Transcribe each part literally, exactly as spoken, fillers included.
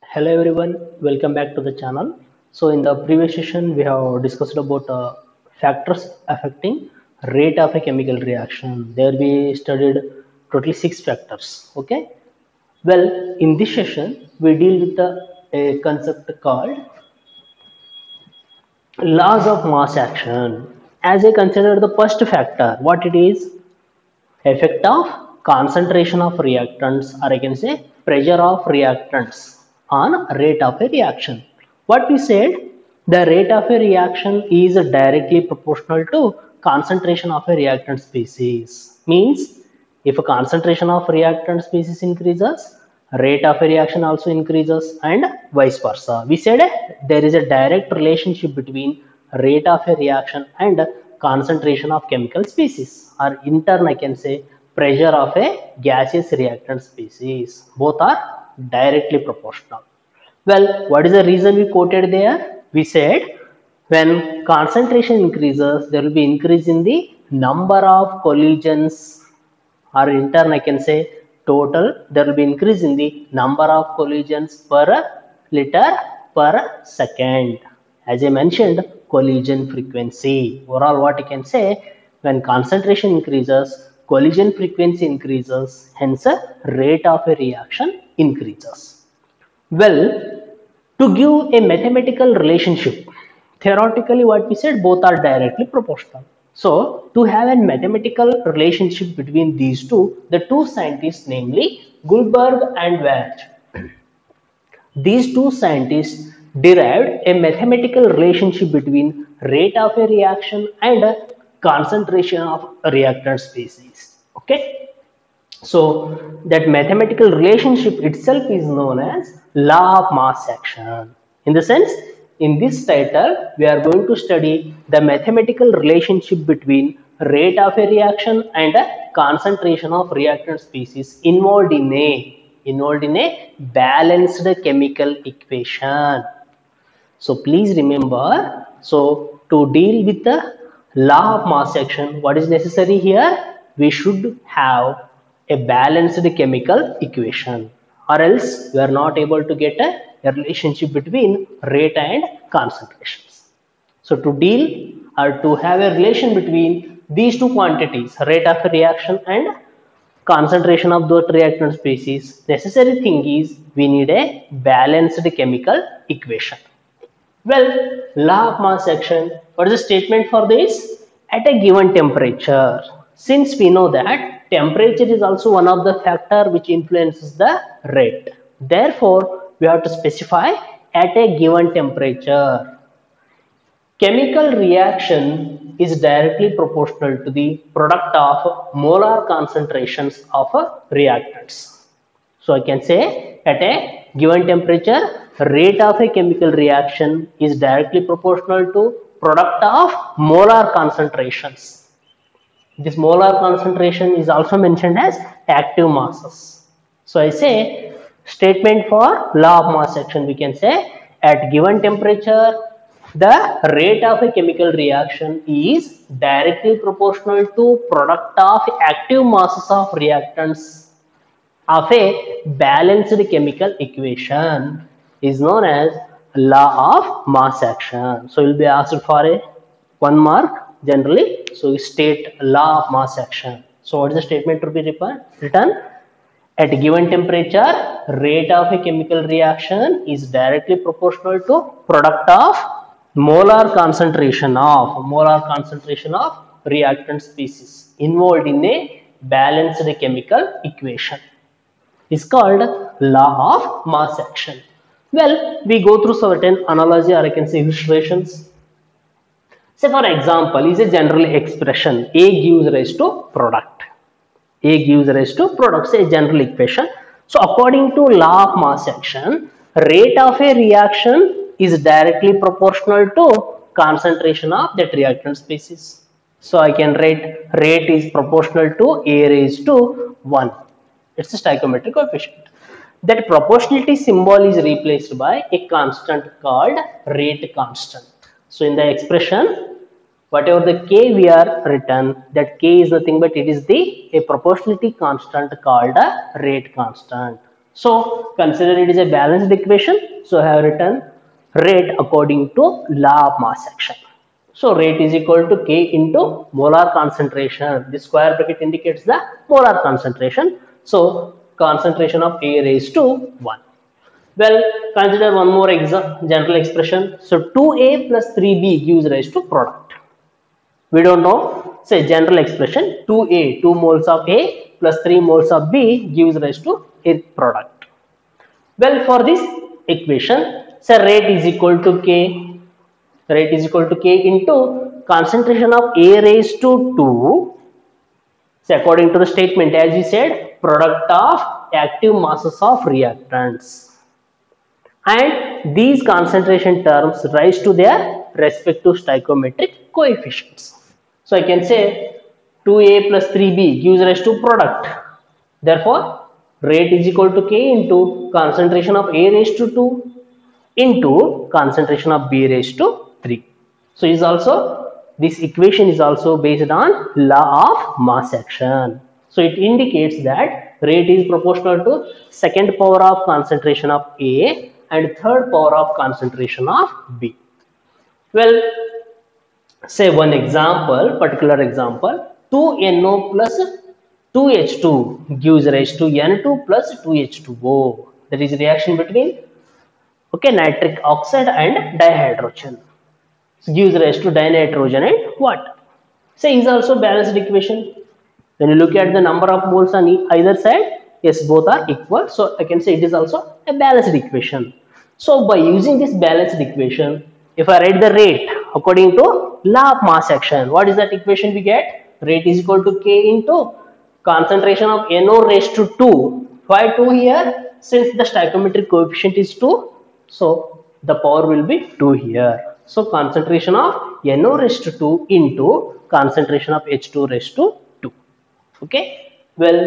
Hello everyone, welcome back to the channel. So in the previous session we have discussed about uh, factors affecting rate of a chemical reaction. There we studied totally six factors. Okay. Well, in this session we deal with the a concept called laws of mass action. As I consider the first factor, what it is? Effect of concentration of reactants, or I can say pressure of reactants on rate of a reaction. What we said, the rate of a reaction is directly proportional to concentration of a reactant species. Means if a concentration of reactant species increases, rate of a reaction also increases, and vice versa. We said eh, there is a direct relationship between rate of a reaction and concentration of chemical species, or in turn I can say pressure of a gaseous reactant species. Both are directly proportional. Well, what is the reason we quoted there? We said when concentration increases, there will be increase in the number of collisions, or in turn I can say total, there will be increase in the number of collisions per liter per second. As I mentioned, collision frequency. Overall, what you can say, when concentration increases, collision frequency increases, hence rate of a reaction increases. Well, to give a mathematical relationship, theoretically what we said, both are directly proportional. So to have a mathematical relationship between these two, the two scientists, namely Goldberg and Welch, these two scientists derived a mathematical relationship between rate of a reaction and a concentration of a reactant species. Okay. So that mathematical relationship itself is known as law of mass action. In the sense, in this title, we are going to study the mathematical relationship between rate of a reaction and a concentration of reactant species involved in a involved in a balanced chemical equation. So please remember, so to deal with the law of mass action, what is necessary here? We should have a balanced chemical equation, or else we are not able to get a, a relationship between rate and concentrations. So to deal or to have a relation between these two quantities, rate of a reaction and concentration of those reactant species, necessary thing is we need a balanced chemical equation. Well, law of mass action, what is the statement for this? At a given temperature, since we know that temperature is also one of the factor which influences the rate. Therefore, we have to specify at a given temperature. Chemical reaction is directly proportional to the product of molar concentrations of reactants. So I can say at a given temperature, rate of a chemical reaction is directly proportional to product of molar concentrations. This molar concentration is also mentioned as active masses. So I say statement for law of mass action, we can say at given temperature, the rate of a chemical reaction is directly proportional to product of active masses of reactants of a balanced chemical equation is known as law of mass action. So you will be asked for a one mark generally. So you state law of mass action. So what is the statement to be written? At a given temperature, rate of a chemical reaction is directly proportional to product of molar concentration of molar concentration of reactant species involved in a balanced chemical equation. Is called law of mass action. Well, we go through certain analogy, or I can say illustrations. Say for example, is a general expression A gives rise to product. A gives rise to product, say a general equation. So according to law of mass action, rate of a reaction is directly proportional to concentration of that reactant species. So I can write rate is proportional to A raised to one. It's a stoichiometric coefficient. That proportionality symbol is replaced by a constant called rate constant. So in the expression, whatever the k we are written, that k is nothing but it is the a proportionality constant called a rate constant. So consider it is a balanced equation. So I have written rate according to law of mass action. So rate is equal to K into molar concentration. This square bracket indicates the molar concentration. So concentration of A raised to one. Well, consider one more example, general expression. So two A plus three B gives rise to product. We don't know. Say general expression two A, two moles of A plus three moles of B gives rise to a product. Well, for this equation, say rate is equal to K. Rate is equal to K into concentration of A raised to two. So according to the statement, as we said, product of active masses of reactants. And these concentration terms rise to their respective stoichiometric coefficients. So I can say two A plus three B gives rise to product. Therefore, rate is equal to K into concentration of A raised to two into concentration of B raised to three. So is also this equation is also based on law of mass action. So it indicates that rate is proportional to second power of concentration of A and third power of concentration of B. Well, say one example, particular example, two N O plus two H two gives rise to N two plus two H two O. That is reaction between okay nitric oxide and dihydrogen. So gives rise to dinitrogen and water. Say is also balanced equation. When you look at the number of moles on either side, yes, both are equal. So I can say it is also a balanced equation. So by using this balanced equation, if I write the rate according to law of mass action, what is that equation we get? Rate is equal to K into concentration of N O raised to two. Why two here? Since the stoichiometric coefficient is two, so the power will be two here. So concentration of N O raised to two into concentration of H two raised to two. Okay. Well,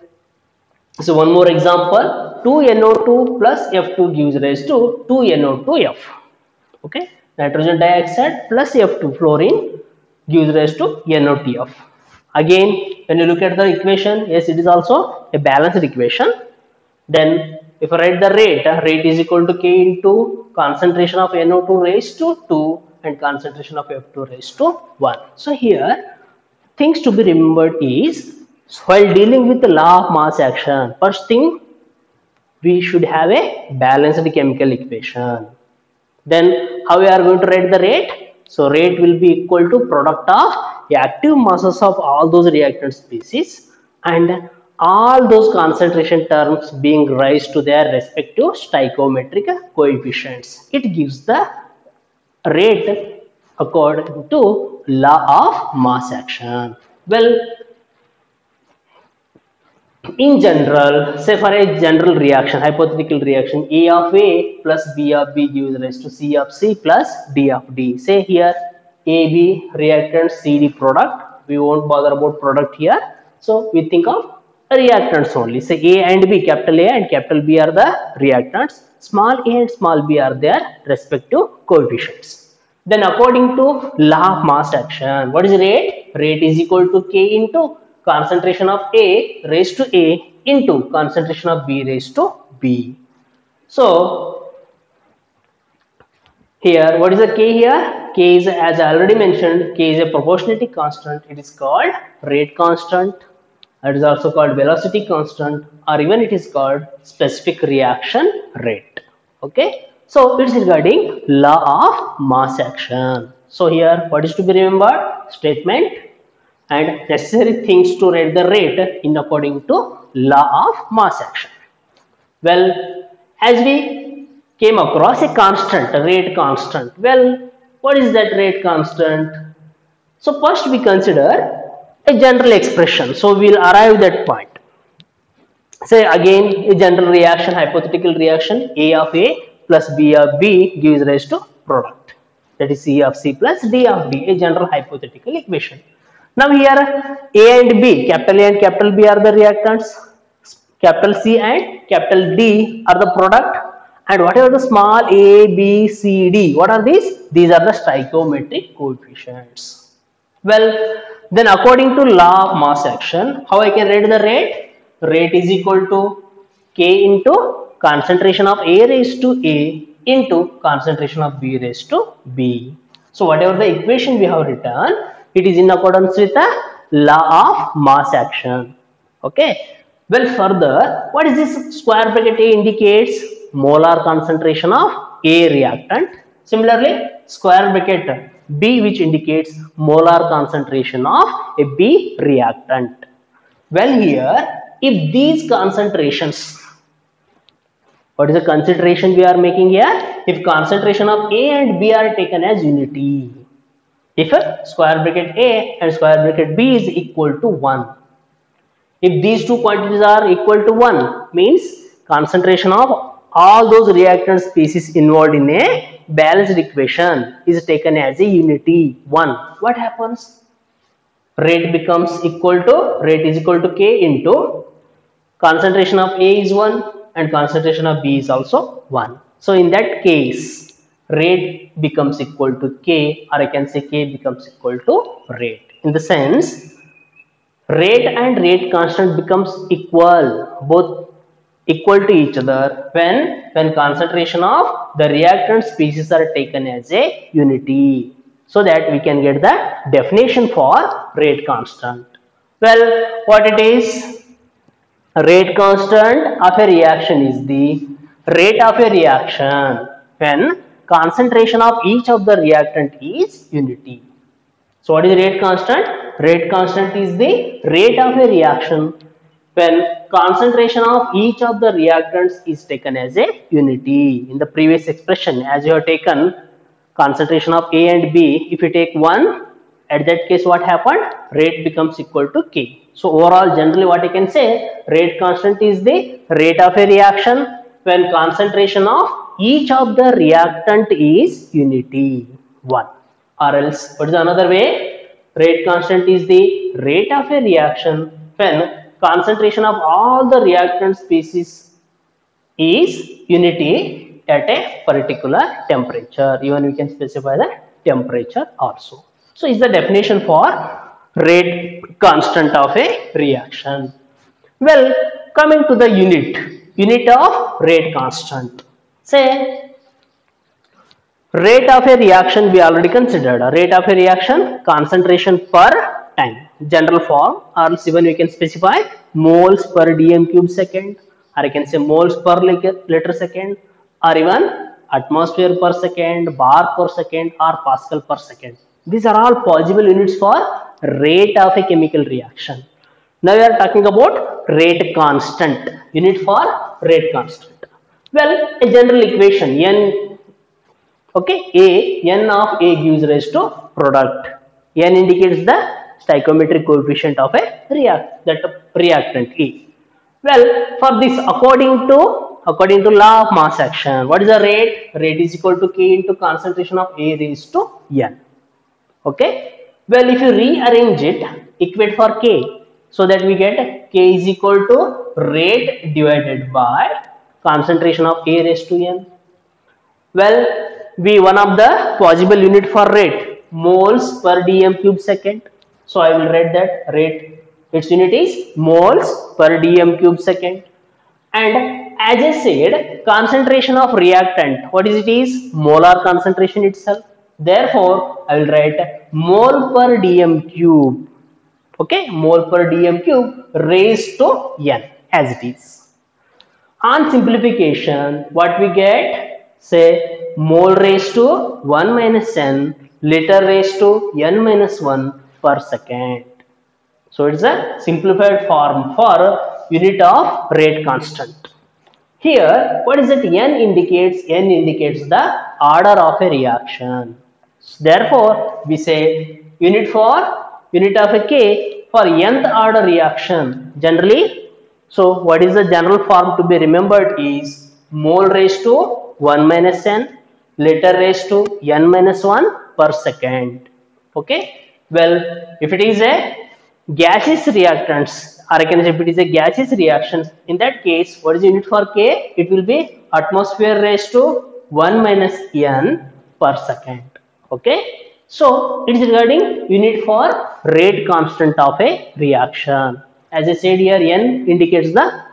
so one more example, two N O two plus F two gives rise to two N O two F. Okay, nitrogen dioxide plus F two fluorine gives rise to N O T F. Again, when you look at the equation, yes, it is also a balanced equation. Then if I write the rate, rate is equal to K into concentration of N O two raised to two and concentration of F two raised to one. So here, things to be remembered is, while dealing with the law of mass action, first thing, we should have a balanced chemical equation. Then how we are going to write the rate? So rate will be equal to product of active masses of all those reactant species and all those concentration terms being raised to their respective stoichiometric coefficients. It gives the rate according to law of mass action. Well, in general, say for a general reaction, hypothetical reaction, A of A plus B of B gives rise to C of C plus D of D. Say here A B reactant, C D product. We won't bother about product here. So we think of reactants only. Say A and B, capital A and capital B are the reactants. Small a and small b are their respective coefficients. Then according to law of mass action, what is rate? Rate is equal to K into concentration of A raised to A into concentration of B raised to B. So here, what is the K here? K is, as I already mentioned, K is a proportionality constant. It is called rate constant. It is also called velocity constant, or even it is called specific reaction rate. Okay. So it is regarding law of mass action. So here, what is to be remembered? Statement and necessary things to write the rate in according to law of mass action. Well, as we came across a constant, a rate constant. Well, what is that rate constant? So first we consider a general expression. So we will arrive that point. Say again a general reaction, hypothetical reaction, A of A plus B of B gives rise to product. That is C of C plus D of D, a general hypothetical equation. Now here A and B, capital A and capital B are the reactants, capital C and capital D are the product, and whatever the small a, b, c, d, what are these? These are the stoichiometric coefficients. Well, then according to law of mass action, how I can write the rate? Rate is equal to K into concentration of A raised to A into concentration of B raised to B. So whatever the equation we have written, it is in accordance with the law of mass action. Okay. Well, further, what is this square bracket A indicates? Molar concentration of A reactant. Similarly, square bracket B, which indicates molar concentration of a B reactant. Well, here, if these concentrations, what is the consideration we are making here? If concentration of A and B are taken as unity, if square bracket A and square bracket B is equal to one, if these two quantities are equal to one, means concentration of all those reactant species involved in a balanced equation is taken as a unity one. What happens? Rate becomes equal to, rate is equal to K into concentration of A is one and concentration of B is also one. So in that case, rate becomes equal to K, or I can say K becomes equal to rate. In the sense, rate and rate constant becomes equal, both equal to each other when when concentration of the reactant species are taken as a unity, so that we can get the definition for rate constant. Well, what it is? Rate constant of a reaction is the rate of a reaction when concentration of each of the reactant is unity. So what is rate constant? Rate constant is the rate of a reaction when concentration of each of the reactants is taken as a unity. In the previous expression, as you have taken concentration of A and B, if you take one, at that case what happened? Rate becomes equal to K. So overall, generally what I can say, rate constant is the rate of a reaction when concentration of each of the reactant is unity one. Or else, what is another way? Rate constant is the rate of a reaction when concentration of all the reactant species is unity at a particular temperature. Even we can specify the temperature also. So is the definition for rate constant of a reaction. Well, coming to the unit, unit of rate constant. Say, rate of a reaction we already considered. Rate of a reaction, concentration per time. General form, or else even we can specify moles per dm cube second, or I can say moles per liter second, or even atmosphere per second, bar per second, or Pascal per second. These are all possible units for rate of a chemical reaction. Now we are talking about rate constant, unit for rate constant. Well, a general equation, N, okay, A, N of A gives rise to product. N indicates the stoichiometric coefficient of a react, that reactant A. Well, for this, according to according to law of mass action, what is the rate? Rate is equal to K into concentration of A raised to N. Okay. Well, if you rearrange it, equate for K, so that we get K is equal to rate divided by concentration of A raised to N. Well, we one of the possible unit for rate, moles per dm cube second. So I will write that rate, its unit is moles per dm cube second. And as I said, concentration of reactant, what is it is? Molar concentration itself. Therefore, I will write mole per dm cube. Okay, mole per dm cube raised to N as it is. On simplification, what we get? Say mole raised to one minus N, liter raised to N minus one per second. So it is a simplified form for unit of rate constant. Here, what is it? N indicates, N indicates the order of a reaction. Therefore, we say unit for unit of a K for nth order reaction. Generally, so what is the general form to be remembered is mole raised to one minus N, liter raised to N minus one per second. Okay. Well, if it is a gaseous reactants, or I can say if it is a gaseous reaction, in that case, what is unit for K? It will be atmosphere raised to one minus N per second. Okay. So it is regarding unit for rate constant of a reaction. As I said here, N indicates the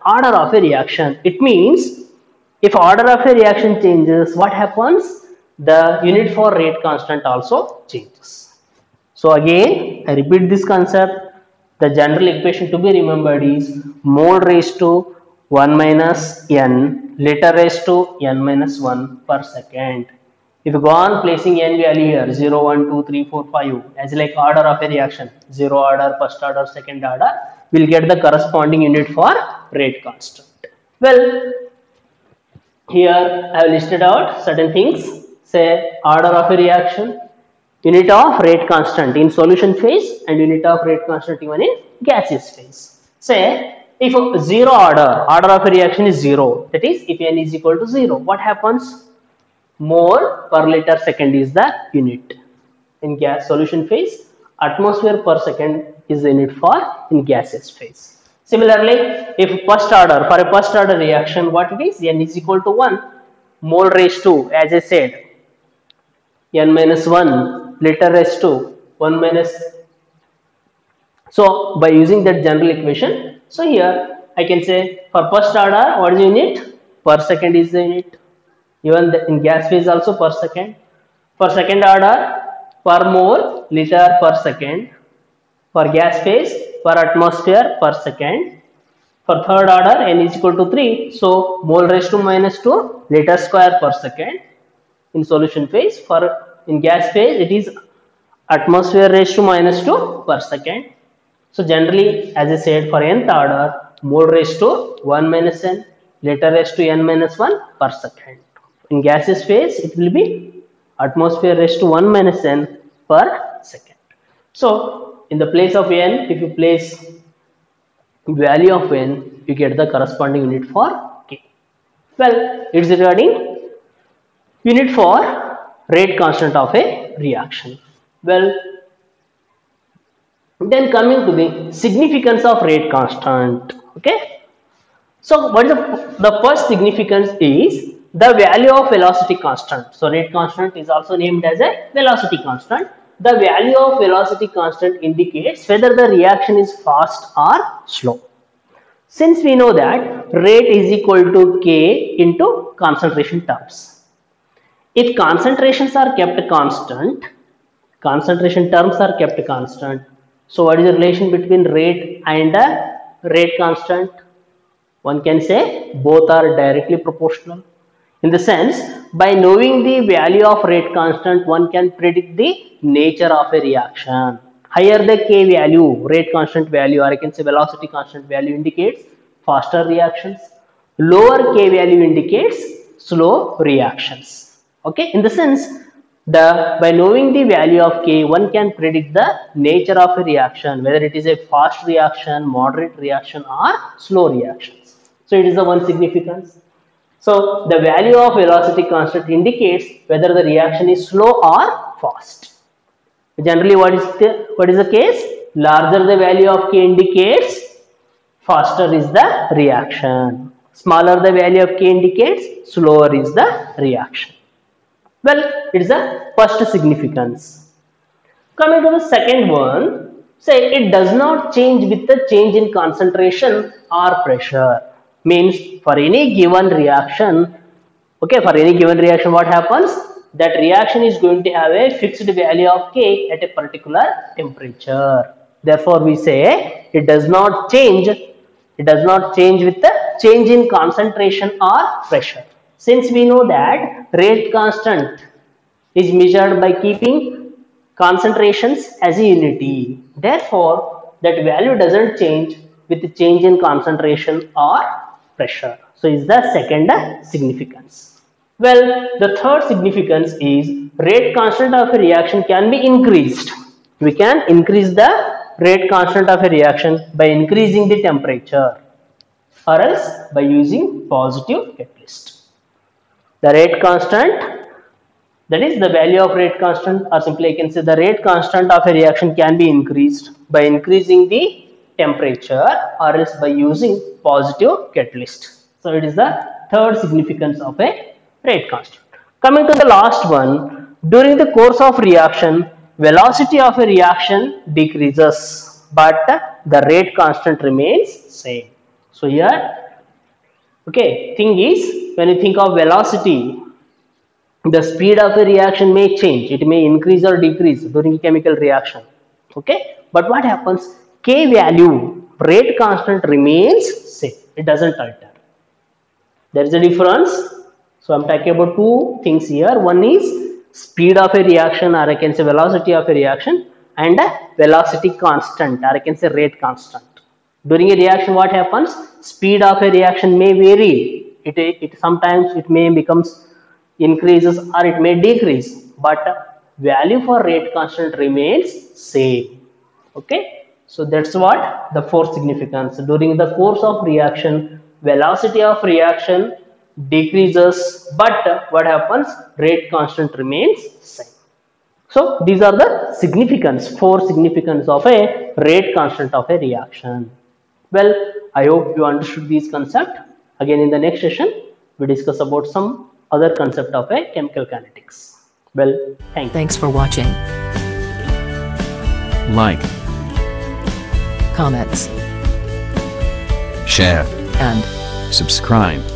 order of a reaction. It means if order of a reaction changes, what happens? The unit for rate constant also changes. So again, I repeat this concept. The general equation to be remembered is mole raised to one minus n liter raised to n minus one per second. If you go on placing n value here, zero, one, two, three, four, five, as like order of a reaction, zero order, first order, second order, we'll get the corresponding unit for rate constant. Well, here I have listed out certain things, say order of a reaction, unit of rate constant in solution phase and unit of rate constant even in gaseous phase. Say if zero order, order of a reaction is zero, that is if n is equal to zero, what happens? Mole per liter second is the unit in gas solution phase, atmosphere per second is the unit for in gaseous phase. Similarly, if first order, for a first order reaction, what it is? N is equal to one, mole raised to, as I said, n minus one, liter raised to one minus. So by using that general equation, so here I can say for first order, what is the unit? Per second is the unit. Even the, in gas phase also per second. For second order, per mole, liter per second. For gas phase, per atmosphere per second. For third order, n is equal to three. So mole raised to minus two, liter square per second. In solution phase, for in gas phase, it is atmosphere raised to minus two per second. So generally, as I said, for nth order, mole raised to one minus n, liter raised to n minus one per second. In gaseous phase, it will be atmosphere raised to one minus n per second. So in the place of n, if you place value of n, you get the corresponding unit for k. Well, it's regarding unit for rate constant of a reaction. Well, then coming to the significance of rate constant. Okay. So what is the, the first significance is the value of velocity constant. So rate constant is also named as a velocity constant. The value of velocity constant indicates whether the reaction is fast or slow. Since we know that rate is equal to K into concentration terms. If concentrations are kept constant, concentration terms are kept constant. So what is the relation between rate and the rate constant? One can say both are directly proportional. In the sense, by knowing the value of rate constant, one can predict the nature of a reaction. Higher the K value, rate constant value, or I can say velocity constant value indicates faster reactions. Lower K value indicates slow reactions. Okay, in the sense, the by knowing the value of K, one can predict the nature of a reaction, whether it is a fast reaction, moderate reaction, or slow reactions. So it is the one significance. So the value of velocity constant indicates whether the reaction is slow or fast. Generally, what is the what is the case? Larger the value of K indicates, faster is the reaction. Smaller the value of K indicates, slower is the reaction. Well, it is the first significance. Coming to the second one, say it does not change with the change in concentration or pressure. Means for any given reaction, okay, for any given reaction, what happens? That reaction is going to have a fixed value of K at a particular temperature. Therefore, we say it does not change. It does not change with the change in concentration or pressure. Since we know that rate constant is measured by keeping concentrations as a unity. Therefore, that value doesn't change with the change in concentration or pressure. So is the second significance. Well, the third significance is rate constant of a reaction can be increased. We can increase the rate constant of a reaction by increasing the temperature or else by using positive catalyst. The rate constant, that is the value of rate constant, or simply I can say the rate constant of a reaction can be increased by increasing the temperature or else by using positive catalyst. So it is the third significance of a rate constant. Coming to the last one, during the course of reaction, velocity of a reaction decreases but the rate constant remains same. So here Okay, thing is, when you think of velocity, the speed of a reaction may change. It may increase or decrease during a chemical reaction. Okay, but what happens? K value, rate constant, remains same. It doesn't alter. There is a difference. So I'm talking about two things here. One is speed of a reaction, or I can say velocity of a reaction, and a velocity constant, or I can say rate constant. During a reaction, what happens? Speed of a reaction may vary. It, it sometimes it may becomes increases or it may decrease, but value for rate constant remains same. Okay, so that's what the fourth significance. During the course of reaction, velocity of reaction decreases, but what happens? Rate constant remains same. So these are the significance, four significance of a rate constant of a reaction. Well, I hope you understood these concept. Again, in the next session, we discuss about some other concept of a chemical kinetics. Well, thank you. Thanks for watching. Like, Comments share, and subscribe.